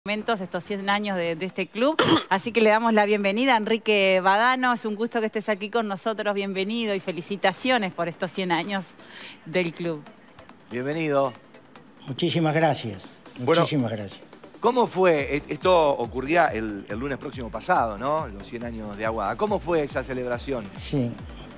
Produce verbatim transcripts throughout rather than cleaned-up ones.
momentos, estos cien años de, de este club, así que le damos la bienvenida a Enrique Badano. Es un gusto que estés aquí con nosotros, bienvenido y felicitaciones por estos cien años del club. Bienvenido. Muchísimas gracias, muchísimas bueno, gracias. ¿Cómo fue? Esto ocurría el, el lunes próximo pasado, ¿no? Los cien años de Aguada. ¿Cómo fue esa celebración? Sí.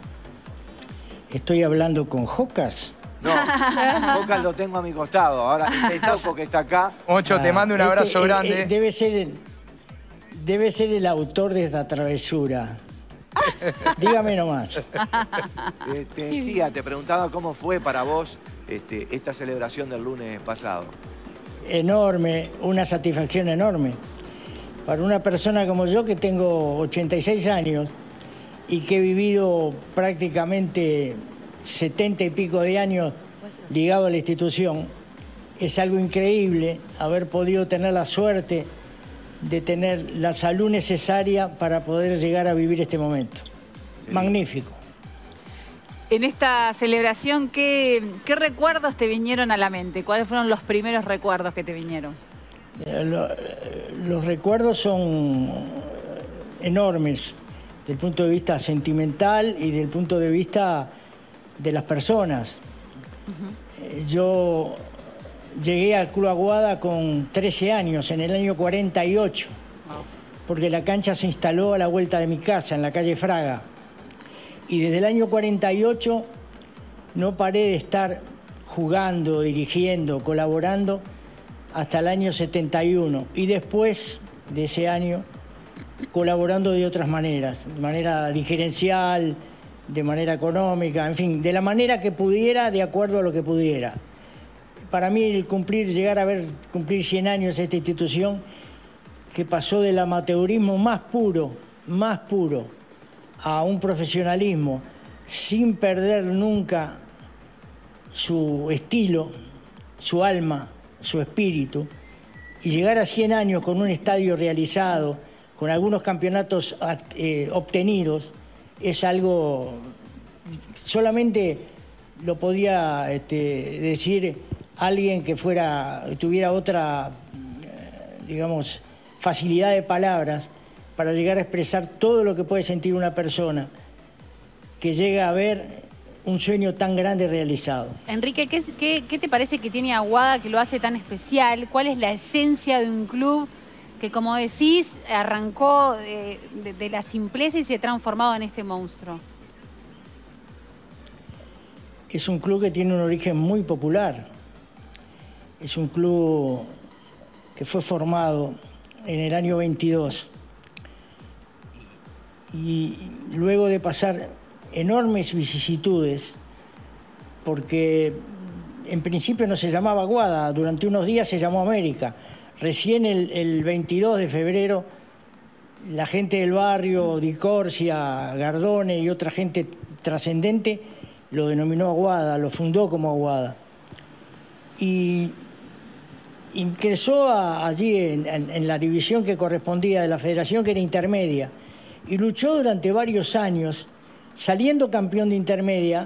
Estoy hablando con Jocas. No, Jocas lo tengo a mi costado. Ahora, este toco que está acá. Ocho, te mando un abrazo este, grande. Eh, eh, debe ser el, debe ser el autor de esta travesura. Dígame nomás. Eh, te decía, te preguntaba cómo fue para vos este, esta celebración del lunes pasado. Enorme, una satisfacción enorme. Para una persona como yo, que tengo ochenta y seis años y que he vivido prácticamente setenta y pico de años ligado a la institución, es algo increíble haber podido tener la suerte de tener la salud necesaria para poder llegar a vivir este momento. Magnífico. En esta celebración, ¿qué, qué recuerdos te vinieron a la mente? ¿Cuáles fueron los primeros recuerdos que te vinieron? Los, los recuerdos son enormes desde el punto de vista sentimental y desde el punto de vista de las personas. Uh-huh. Yo llegué al Club Aguada con trece años, en el año cuarenta y ocho, wow. Porque la cancha se instaló a la vuelta de mi casa, en la calle Fraga. Y desde el año cuarenta y ocho no paré de estar jugando, dirigiendo, colaborando hasta el año setenta y uno. Y después de ese año, colaborando de otras maneras, de manera dirigencial, de manera económica, en fin, de la manera que pudiera, de acuerdo a lo que pudiera. Para mí el cumplir, llegar a ver cumplir cien años esta institución, que pasó del amateurismo más puro, más puro, a un profesionalismo, sin perder nunca su estilo, su alma, su espíritu, y llegar a cien años con un estadio realizado, con algunos campeonatos eh, obtenidos, es algo, solamente lo podía este, decir alguien que fuera, tuviera otra, digamos, facilidad de palabras para llegar a expresar todo lo que puede sentir una persona que llega a ver un sueño tan grande realizado. Enrique, ¿qué, qué, qué te parece que tiene Aguada que lo hace tan especial? ¿Cuál es la esencia de un club que, como decís, arrancó de, de, de la simpleza y se ha transformado en este monstruo? Es un club que tiene un origen muy popular. Es un club que fue formado en el año veintidós. Y luego de pasar enormes vicisitudes, porque en principio no se llamaba Aguada, durante unos días se llamó América. Recién el, el veintidós de febrero, la gente del barrio, Di Corsia, Gardone y otra gente trascendente lo denominó Aguada, lo fundó como Aguada. Y ingresó a, allí en, en, en la división que correspondía de la federación, que era intermedia, y luchó durante varios años, saliendo campeón de intermedia,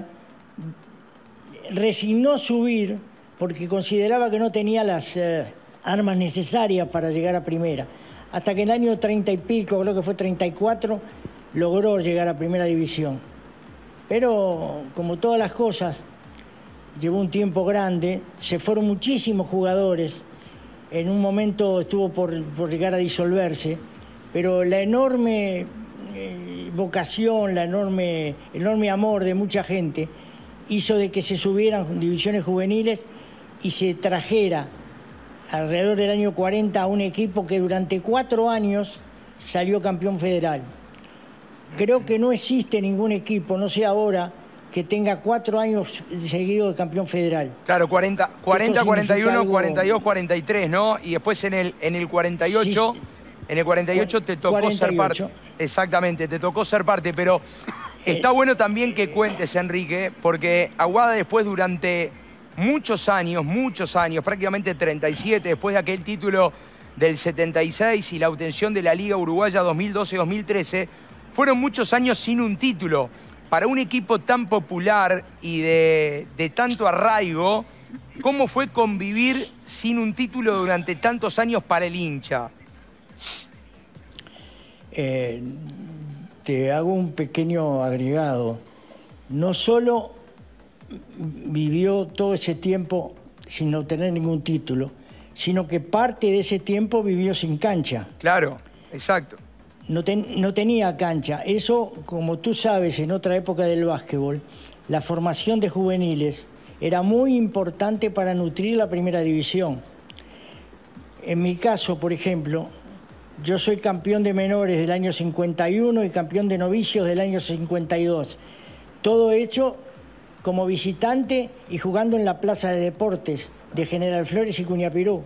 resignó subir porque consideraba que no tenía las eh, armas necesarias para llegar a primera. Hasta que en el año treinta y pico, creo que fue treinta y cuatro, logró llegar a primera división. Pero, como todas las cosas, llevó un tiempo grande, se fueron muchísimos jugadores, en un momento estuvo por, por llegar a disolverse, pero la enorme eh, vocación, la enorme, el enorme amor de mucha gente hizo de que se subieran divisiones juveniles y se trajera alrededor del año cuarenta a un equipo que durante cuatro años salió campeón federal. Creo que no existe ningún equipo, no sé ahora, que tenga cuatro años seguidos de campeón federal. Claro, cuarenta, cuarenta, cuarenta y uno, algo... cuarenta y dos, cuarenta y tres, ¿no? Y después en el, en el cuarenta y ocho, sí, en el cuarenta y ocho te tocó cuarenta y ocho. Ser parte. Exactamente, te tocó ser parte, pero eh, está bueno también que cuentes, Enrique, porque Aguada después durante muchos años, muchos años, prácticamente treinta y siete, después de aquel título del setenta y seis y la obtención de la Liga Uruguaya dos mil doce dos mil trece, fueron muchos años sin un título. Para un equipo tan popular y de, de tanto arraigo, ¿Cómo fue convivir sin un título durante tantos años para el hincha? Eh, te hago un pequeño agregado. No solo vivió todo ese tiempo sin obtener ningún título, sino que parte de ese tiempo vivió sin cancha. Claro, exacto. No, ten, no tenía cancha. Eso, como tú sabes, en otra época del básquetbol, la formación de juveniles era muy importante para nutrir la primera división. En mi caso, por ejemplo, yo soy campeón de menores del año cincuenta y uno y campeón de novicios del año cincuenta y dos. Todo hecho como visitante y jugando en la Plaza de Deportes de General Flores y Cuñapirú.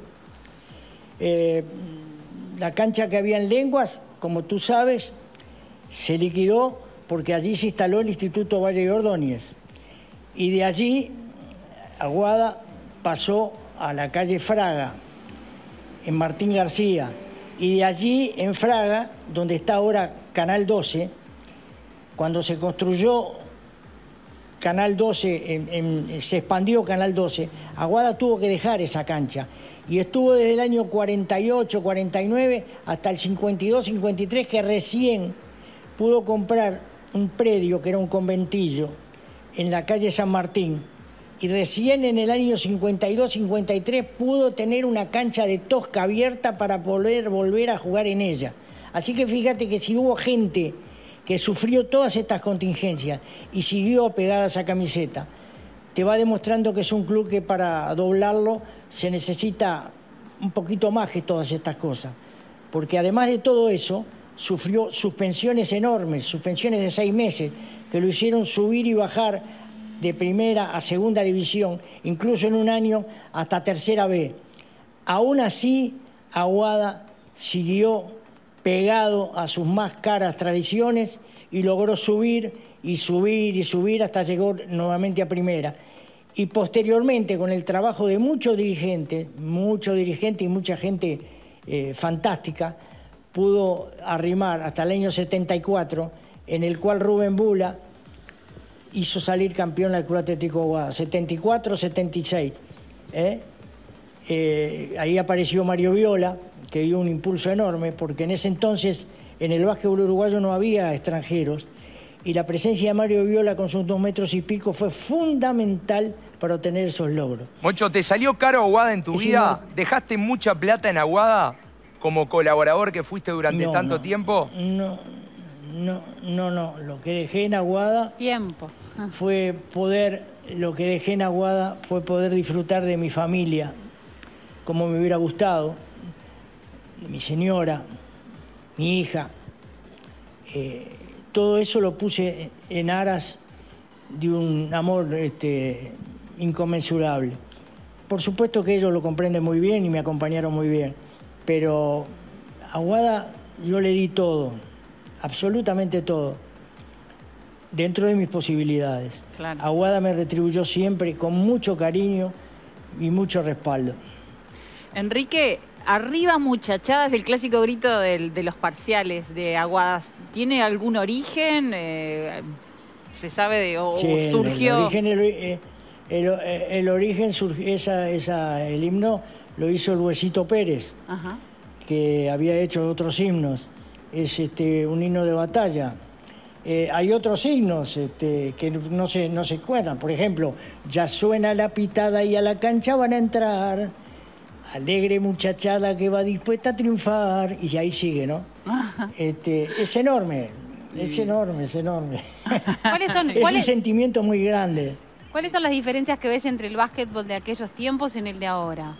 Eh, la cancha que había en Lenguas, como tú sabes, se liquidó porque allí se instaló el Instituto Valle de Ordóñez. Y de allí, Aguada pasó a la calle Fraga, en Martín García. Y de allí, en Fraga, donde está ahora Canal doce, cuando se construyó Canal doce, en, en, se expandió Canal doce, Aguada tuvo que dejar esa cancha. Y estuvo desde el año cuarenta y ocho, cuarenta y nueve hasta el cincuenta y dos, cincuenta y tres, que recién pudo comprar un predio que era un conventillo en la calle San Martín. Y recién en el año cincuenta y dos, cincuenta y tres pudo tener una cancha de tosca abierta para poder volver a jugar en ella. Así que fíjate que si hubo gente que sufrió todas estas contingencias y siguió pegada a esa camiseta, te va demostrando que es un club que para doblarlo se necesita un poquito más que todas estas cosas. Porque además de todo eso, sufrió suspensiones enormes, suspensiones de seis meses, que lo hicieron subir y bajar de primera a segunda división, incluso en un año hasta tercera B. Aún así, Aguada siguió pegado a sus más caras tradiciones y logró subir y subir y subir hasta llegó nuevamente a primera. Y posteriormente, con el trabajo de muchos dirigentes, muchos dirigentes y mucha gente eh, fantástica, pudo arrimar hasta el año setenta y cuatro, en el cual Rubén Bula hizo salir campeón al Club Atlético Aguada, setenta y cuatro, setenta y seis. ¿eh? Eh, ahí apareció Mario Viola, que dio un impulso enorme, porque en ese entonces en el básquetbol uruguayo no había extranjeros, y la presencia de Mario Viola con sus dos metros y pico fue fundamental para obtener esos logros. Moncho, ¿te salió caro Aguada en tu Sí, vida? no. ¿Dejaste mucha plata en Aguada como colaborador que fuiste durante No, tanto no, tiempo? No, no, no, no. Lo que dejé en Aguada Tiempo. Ah. fue poder, lo que dejé en Aguada fue poder disfrutar de mi familia, como me hubiera gustado, de mi señora, mi hija. Eh, todo eso lo puse en aras de un amor este, inconmensurable. Por supuesto que ellos lo comprenden muy bien y me acompañaron muy bien, pero a Aguada yo le di todo, absolutamente todo, dentro de mis posibilidades. Claro. Aguada me retribuyó siempre con mucho cariño y mucho respaldo. Enrique, arriba muchachadas, el clásico grito del- de los parciales de Aguadas, ¿tiene algún origen? Eh, ¿Se sabe de, o, Sí, o el- surgió? El, origen, el, eh, el, el origen surgió, esa, esa, el himno lo hizo el Huesito Pérez, Ajá. que había hecho otros himnos. Es este, un himno de batalla. Eh, hay otros himnos este, que no se, no se cuentan. Por ejemplo, ya suena la pitada y a la cancha van a entrar. Alegre muchachada que va dispuesta a triunfar. Y ahí sigue, ¿no? Este, es enorme, es enorme, es enorme. ¿Cuáles son, Es un cuáles, sentimiento muy grande. ¿Cuáles son las diferencias que ves entre el básquetbol de aquellos tiempos y en el de ahora?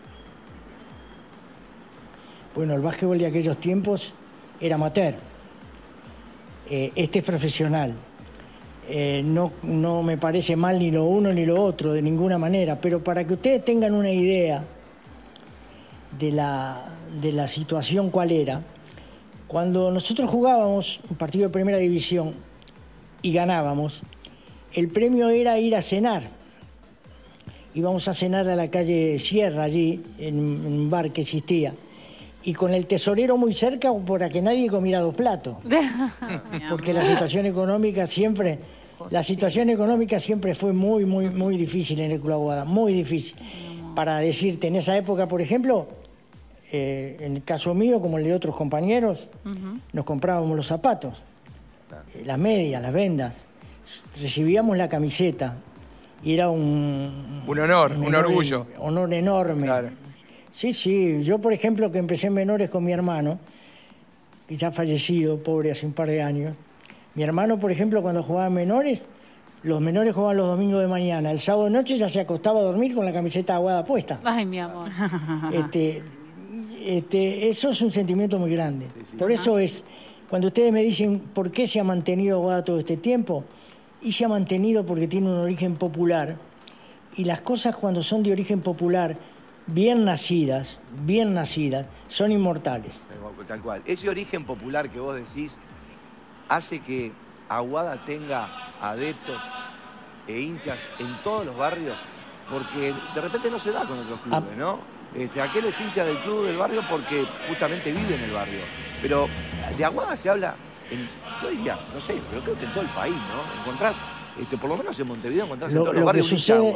Bueno, el básquetbol de aquellos tiempos era amateur. Eh, este es profesional. Eh, no, no me parece mal ni lo uno ni lo otro, de ninguna manera. Pero para que ustedes tengan una idea de la, de la situación cuál era, cuando nosotros jugábamos un partido de primera división y ganábamos, el premio era ir a cenar. Íbamos a cenar a la calle Sierra, allí, en un bar que existía. Y con el tesorero muy cerca para que nadie comiera dos platos. Porque la situación económica siempre lejos. La situación sí. económica siempre fue muy, muy, muy difícil en el Club Aguada, muy difícil. No. Para decirte, en esa época, por ejemplo, eh, en el caso mío, como el de otros compañeros, uh-huh. nos comprábamos los zapatos, eh, las medias, las vendas, recibíamos la camiseta y era un... Un honor, un, un honor, orgullo. Honor enorme. Claro. Sí, sí. Yo, por ejemplo, que empecé en menores con mi hermano, que ya ha fallecido, pobre, hace un par de años. Mi hermano, por ejemplo, cuando jugaba en menores, los menores jugaban los domingos de mañana. El sábado de noche ya se acostaba a dormir con la camiseta Aguada puesta. Ay, mi amor. Este, este, eso es un sentimiento muy grande. Por eso es, cuando ustedes me dicen por qué se ha mantenido Aguada todo este tiempo, y se ha mantenido porque tiene un origen popular, y las cosas cuando son de origen popular, bien nacidas, bien nacidas, son inmortales. Tal cual. Ese origen popular que vos decís hace que Aguada tenga adeptos e hinchas en todos los barrios, porque de repente no se da con otros clubes, ¿no? Este, aquel es hincha del club del barrio porque justamente vive en el barrio. Pero de Aguada se habla, en, yo diría, no sé, pero creo que en todo el país, ¿no? Encontrás, este, por lo menos en Montevideo, encontrás lo, en todos los barrios sucede,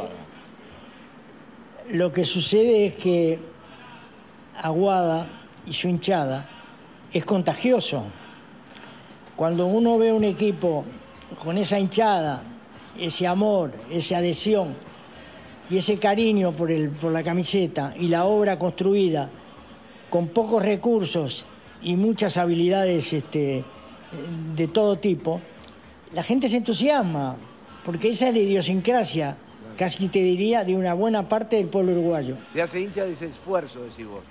Lo que sucede es que Aguada y su hinchada es contagioso. Cuando uno ve un equipo con esa hinchada, ese amor, esa adhesión y ese cariño por, el, por la camiseta y la obra construida con pocos recursos y muchas habilidades este, de todo tipo, la gente se entusiasma, porque esa es la idiosincrasia, casi te diría, de una buena parte del pueblo uruguayo. Se hace hincha de ese esfuerzo, decís vos.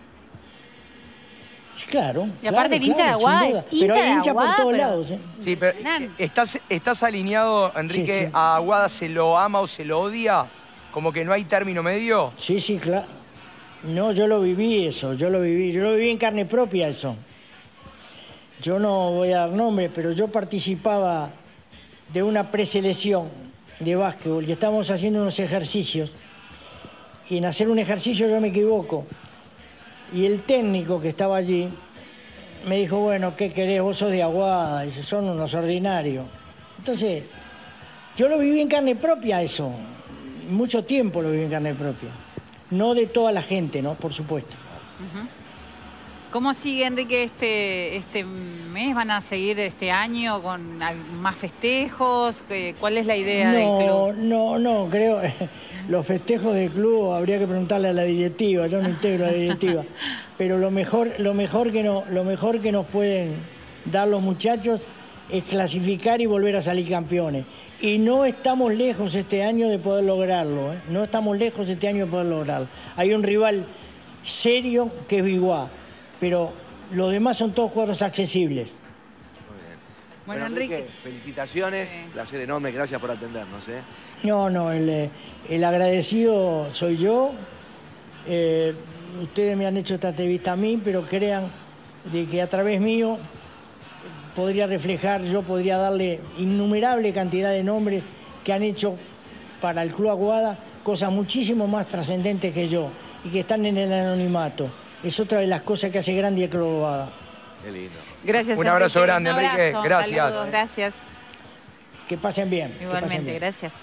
Claro. Y aparte claro, el hincha claro, de Aguada es hincha pero hay hincha de Aguada, por todos pero... lados. ¿eh? Sí, pero ¿estás, estás alineado, Enrique, sí, sí. a Aguada se lo ama o se lo odia? ¿Como que no hay término medio? Sí, sí, claro. No, yo lo viví eso, yo lo viví, yo lo viví en carne propia eso. Yo no voy a dar nombre, pero yo participaba de una preselección de básquetbol y estábamos haciendo unos ejercicios. Y en hacer un ejercicio yo me equivoco. Y el técnico que estaba allí me dijo, bueno, ¿qué querés? Vos sos de Aguada. Dice, son unos ordinarios. Entonces, yo lo viví en carne propia eso. Mucho tiempo lo viví en carne propia. No de toda la gente, ¿no? Por supuesto. Uh-huh. ¿Cómo sigue, Enrique, este, este mes? ¿Van a seguir este año con más festejos? ¿Cuál es la idea no, del club? No, no, creo... Los festejos del club habría que preguntarle a la directiva, yo no integro a la directiva. Pero lo mejor, lo mejor que no, lo mejor que nos pueden dar los muchachos es clasificar y volver a salir campeones. Y no estamos lejos este año de poder lograrlo, ¿eh? No estamos lejos este año de poder lograrlo. Hay un rival serio que es Biguá, pero los demás son todos cuadros accesibles. Muy bien. Bueno, bueno Enrique, Enrique, felicitaciones, sí. Placer enorme, gracias por atendernos, ¿eh? No, no, el, el agradecido soy yo. Eh, ustedes me han hecho esta entrevista a mí, pero crean de que a través mío podría reflejar, yo podría darle innumerable cantidad de nombres que han hecho para el Club Aguada cosas muchísimo más trascendentes que yo y que están en el anonimato. Es otra de las cosas que hace grande el Club Aguada. Qué lindo. Gracias, Un abrazo Enrique. grande, Un abrazo. Enrique. Gracias. Saludos, gracias. Que pasen bien. Igualmente, que pasen bien. gracias.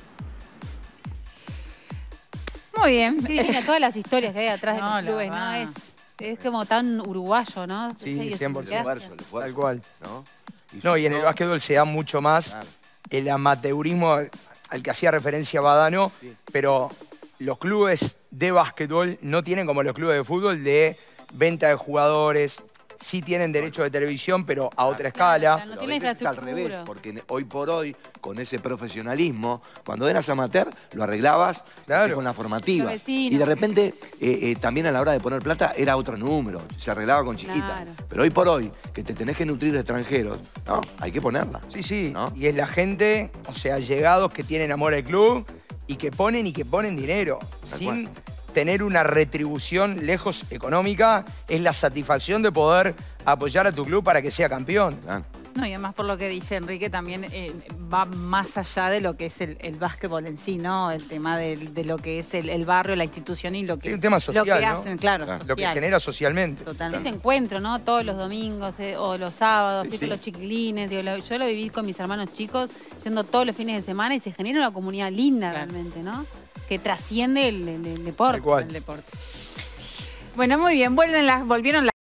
Muy bien. Sí, mira, todas las historias que hay atrás No, de los clubes, ¿no? Es, es como tan uruguayo, ¿no? Sí, cien por ciento. El esfuerzo, el esfuerzo, Tal cual. ¿no? Y, no, y en el básquetbol se da mucho más claro. el amateurismo al que hacía referencia Badano, sí. pero los clubes de básquetbol no tienen como los clubes de fútbol de venta de jugadores. Sí tienen derecho de televisión, pero a otra escala. No, no tiene infraestructura. Es al revés, porque hoy por hoy, con ese profesionalismo, cuando eras amateur, lo arreglabas claro. con la formativa. Y de repente, eh, eh, también a la hora de poner plata, era otro número. Se arreglaba con chiquita. Claro. Pero hoy por hoy, que te tenés que nutrir de extranjeros, no, hay que ponerla. Sí, sí. ¿No? Y es la gente, o sea, llegados que tienen amor al club y que ponen y que ponen dinero. Tal sin cual. Tener una retribución lejos económica, es la satisfacción de poder apoyar a tu club para que sea campeón. Claro. No, y además por lo que dice Enrique también eh, va más allá de lo que es el, el básquetbol en sí, ¿no? El tema de, de lo que es el, el barrio, la institución y lo que, sí, un tema social, lo que ¿no? hacen, claro, Claro, social. lo que genera socialmente. Totalmente. Ese encuentro, ¿no? Todos los domingos eh, o los sábados, Sí, sí, sí. con los chiquilines. Digo, lo- yo lo viví con mis hermanos chicos, yendo todos los fines de semana y se genera una comunidad linda Claro. realmente, ¿no? Que trasciende el, el- el deporte. Tal cual. El deporte. Bueno, muy bien, vuelven las, volvieron las